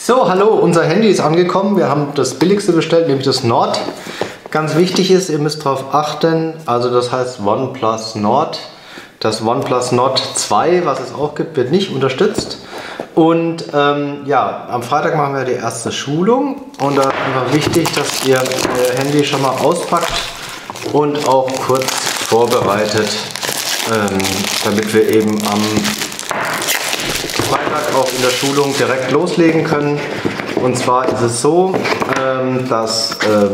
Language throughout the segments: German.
So, hallo, unser Handy ist angekommen. Wir haben das billigste bestellt, nämlich das Nord. Ganz wichtig ist, ihr müsst darauf achten, also das heißt OnePlus Nord. Das OnePlus Nord 2, was es auch gibt, wird nicht unterstützt. Und ja, am Freitag machen wir die erste Schulung. Und da ist einfach wichtig, dass ihr euer Handy schon mal auspackt und auch kurz vorbereitet, damit wir eben am Freitag auch in der Schulung direkt loslegen können. Und zwar ist es so, dass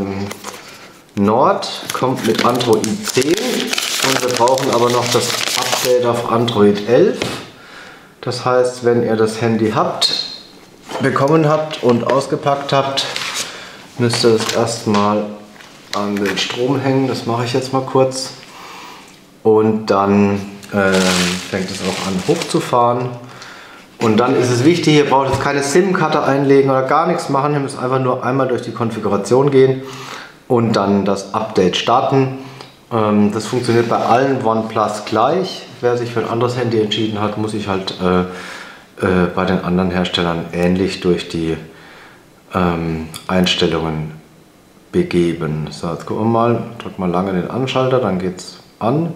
Nord kommt mit Android 10 und wir brauchen aber noch das Update auf Android 11. Das heißt, wenn ihr das Handy bekommen habt und ausgepackt habt, müsst ihr es erstmal an den Strom hängen. Das mache ich jetzt mal kurz. Und dann fängt es auch an hochzufahren. Und dann ist es wichtig, ihr braucht jetzt keine SIM-Karte einlegen oder gar nichts machen. Ihr müsst einfach nur einmal durch die Konfiguration gehen und dann das Update starten. Das funktioniert bei allen OnePlus gleich. Wer sich für ein anderes Handy entschieden hat, muss sich halt bei den anderen Herstellern ähnlich durch die Einstellungen begeben. So, jetzt gucken wir mal, drückt mal lange den Anschalter, dann geht es an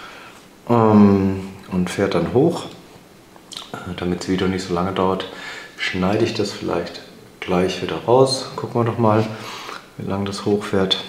und fährt dann hoch. Damit das Video nicht so lange dauert, schneide ich das vielleicht gleich wieder raus. Gucken wir doch mal, wie lange das hochfährt.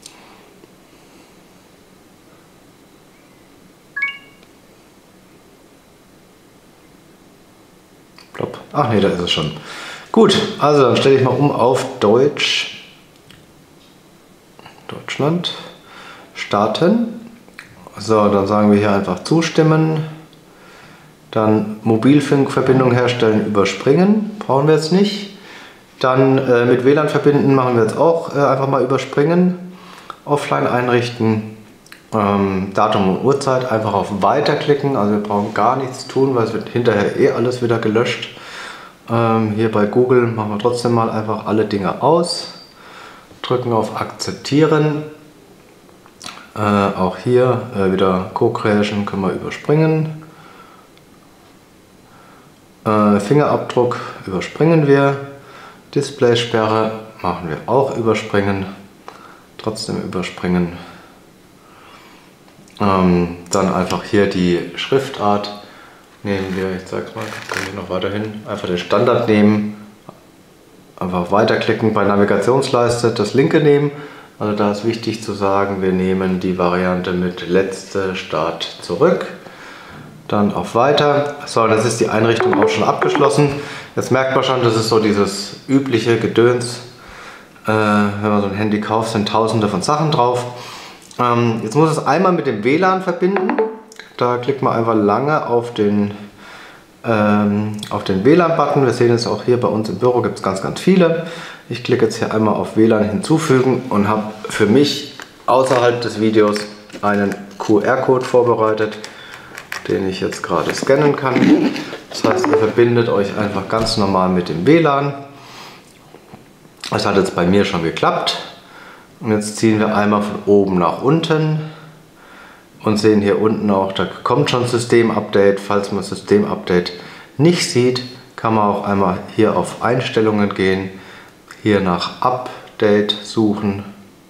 Plopp. Ach nee, da ist es schon. Gut, also dann stelle ich mal um auf Deutsch. Deutschland. Starten. So, dann sagen wir hier einfach zustimmen. Dann Mobilfunkverbindung herstellen, überspringen, brauchen wir jetzt nicht. Dann mit WLAN verbinden machen wir jetzt auch einfach mal überspringen. Offline einrichten, Datum und Uhrzeit, einfach auf Weiter klicken, also wir brauchen gar nichts tun, weil es wird hinterher eh alles wieder gelöscht. Hier bei Google machen wir trotzdem mal einfach alle Dinge aus, drücken auf Akzeptieren. Auch hier wieder Co-Creation können wir überspringen. Fingerabdruck überspringen wir, Displaysperre machen wir auch überspringen, trotzdem überspringen. Dann einfach hier die Schriftart nehmen wir, ich zeige es mal, können wir noch weiterhin, einfach den Standard nehmen, einfach weiterklicken, bei Navigationsleiste das linke nehmen, also da ist wichtig zu sagen, wir nehmen die Variante mit letzte Start zurück. Dann auf Weiter. So, das ist die Einrichtung auch schon abgeschlossen. Jetzt merkt man schon, das ist so dieses übliche Gedöns. Wenn man so ein Handy kauft, sind tausende von Sachen drauf. Jetzt muss es einmal mit dem WLAN verbinden. Da klickt man einfach lange auf den WLAN-Button. Wir sehen es auch hier bei uns im Büro, gibt es ganz, ganz viele. Ich klicke jetzt hier einmal auf WLAN hinzufügen und habe für mich außerhalb des Videos einen QR-Code vorbereitet, den ich jetzt gerade scannen kann. Das heißt, ihr verbindet euch einfach ganz normal mit dem WLAN. Das hat jetzt bei mir schon geklappt. Und jetzt ziehen wir einmal von oben nach unten und sehen hier unten auch, da kommt schon Systemupdate. Falls man Systemupdate nicht sieht, kann man auch einmal hier auf Einstellungen gehen, hier nach Update suchen.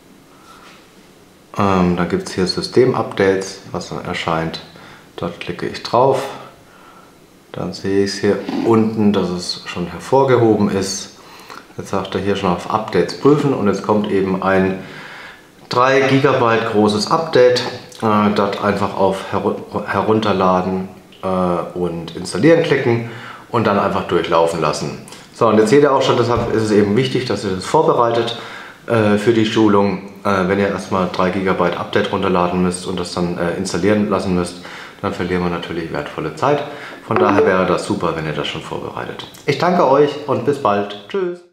Dann gibt es hier Systemupdates, was dann erscheint. Dort klicke ich drauf, dann sehe ich es hier unten, dass es schon hervorgehoben ist. Jetzt sagt er hier schon auf Updates prüfen und jetzt kommt eben ein 3 GB großes Update. Dort einfach auf Herunterladen und Installieren klicken und dann einfach durchlaufen lassen. So, und jetzt seht ihr auch schon, deshalb ist es eben wichtig, dass ihr das vorbereitet für die Schulung. Wenn ihr erstmal 3 GB Update runterladen müsst und das dann installieren lassen müsst, dann verlieren wir natürlich wertvolle Zeit. Von daher wäre das super, wenn ihr das schon vorbereitet. Ich danke euch und bis bald. Tschüss.